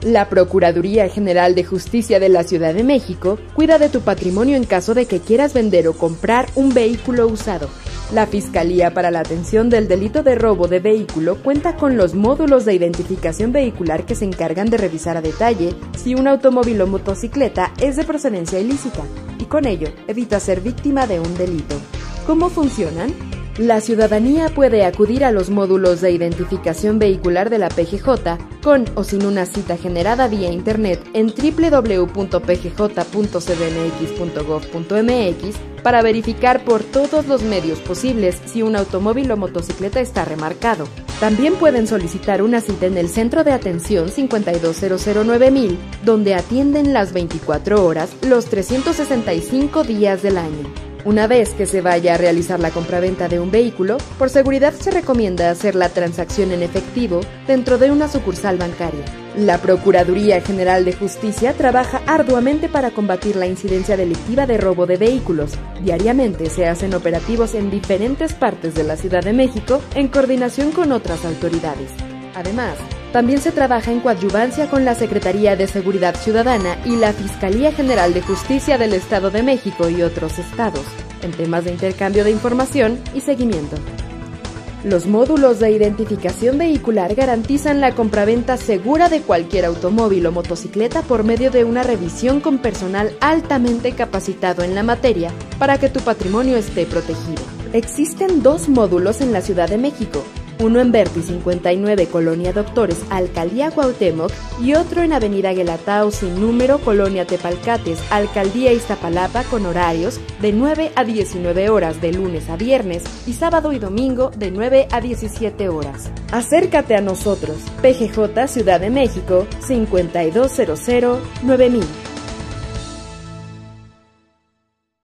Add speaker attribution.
Speaker 1: La Procuraduría General de Justicia de la Ciudad de México cuida de tu patrimonio en caso de que quieras vender o comprar un vehículo usado. La Fiscalía para la Atención del Delito de Robo de Vehículo cuenta con los módulos de identificación vehicular que se encargan de revisar a detalle si un automóvil o motocicleta es de procedencia ilícita y con ello evita ser víctima de un delito. ¿Cómo funcionan? La ciudadanía puede acudir a los módulos de identificación vehicular de la PGJ con o sin una cita generada vía internet en www.pgj.cdmx.gov.mx para verificar por todos los medios posibles si un automóvil o motocicleta está remarcado. También pueden solicitar una cita en el Centro de Atención 52009000, donde atienden las 24 horas, los 365 días del año. Una vez que se vaya a realizar la compraventa de un vehículo, por seguridad se recomienda hacer la transacción en efectivo dentro de una sucursal bancaria. La Procuraduría General de Justicia trabaja arduamente para combatir la incidencia delictiva de robo de vehículos. Diariamente se hacen operativos en diferentes partes de la Ciudad de México en coordinación con otras autoridades. Además, también se trabaja en coadyuvancia con la Secretaría de Seguridad Ciudadana y la Fiscalía General de Justicia del Estado de México y otros estados, en temas de intercambio de información y seguimiento. Los módulos de identificación vehicular garantizan la compraventa segura de cualquier automóvil o motocicleta por medio de una revisión con personal altamente capacitado en la materia para que tu patrimonio esté protegido. Existen 2 módulos en la Ciudad de México, uno en Verti 59, Colonia Doctores, Alcaldía Cuauhtémoc, y otro en Avenida Guelatao sin número, Colonia Tepalcates, Alcaldía Iztapalapa, con horarios de 9 a 19 horas de lunes a viernes y sábado y domingo de 9 a 17 horas. Acércate a nosotros, PGJ Ciudad de México 52009000.